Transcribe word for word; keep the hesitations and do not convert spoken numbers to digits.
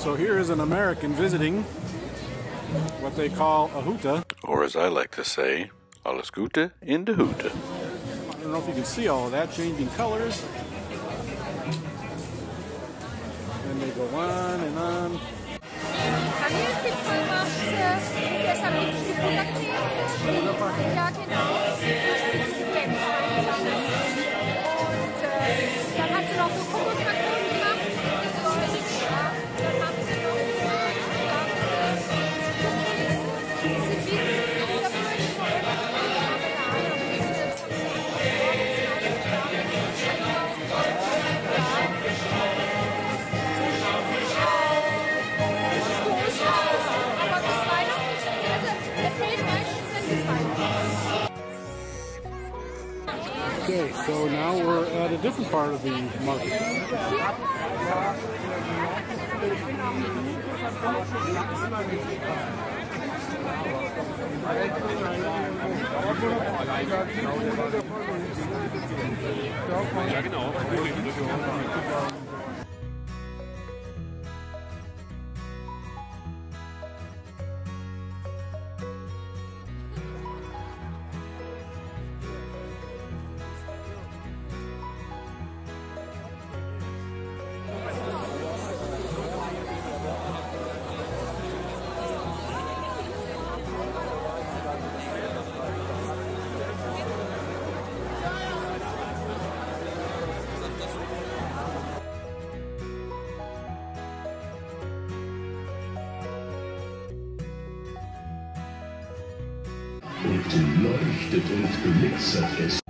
So here is an American visiting what they call a huta. Or as I like to say, alles Gute in de Hute. I don't know if you can see all of that, changing colors. And they go on and on. Ja, genau. Und äh, dann hat sie noch so Kokosmakronen gemacht. Dann haben sie noch Okay, so now we're at a different part of the market. Ja, genau. Und leuchtet und glitzert es.